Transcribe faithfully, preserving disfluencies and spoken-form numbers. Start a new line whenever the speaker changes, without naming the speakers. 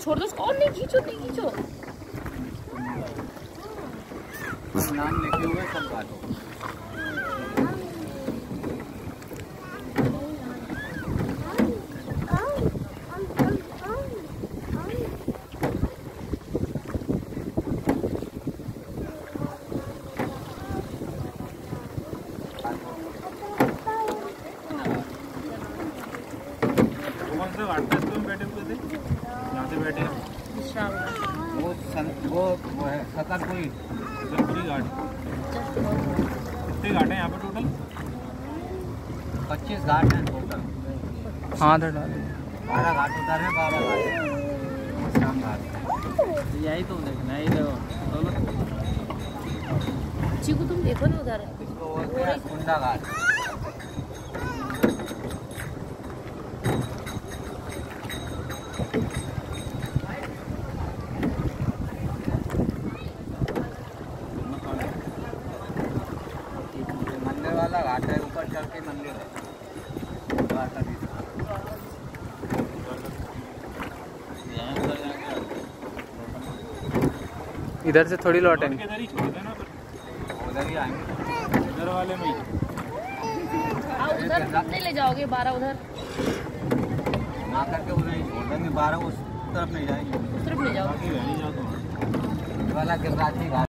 छोड़ दो उसको। और नहीं खींचो, नहीं खींचो।
नाम लिखे हुए सब काटो।
कौन सा घाट पे तुम बैठे हुए थे? यहाँ से बैठे हैं
वो सन, वो वो है सकरपुरी
सकरपुरी घाट। कितने घाट हैं यहाँ पे टोटल?
पच्चीस घाट हैं टोटल।
हाँ इधर डाले
बारह घाट उधर है, बारह घाट शाम घाट।
यही तो देखना ही देखो
चीकू तुम देखो ना उधर।
इसको बोलते हैं कुंडा घाट। मंदिर वाला घाट है, ऊपर चल के मंदिर है।
इधर से थोड़ी लौटेंगे।
इधर ही छोड़ देना फिर।
उधर ही आएंगे,
इधर वाले में ही।
हाँ उधर नहीं ले जाओगे, बारह उधर
ना करके उधर ही छोड़ देंगे, बारह उस तरफ नहीं जाएंगे।
उस तरफ ले जाओ।
बाकी रहने जाओ तो
वाला गिरिराज घाट।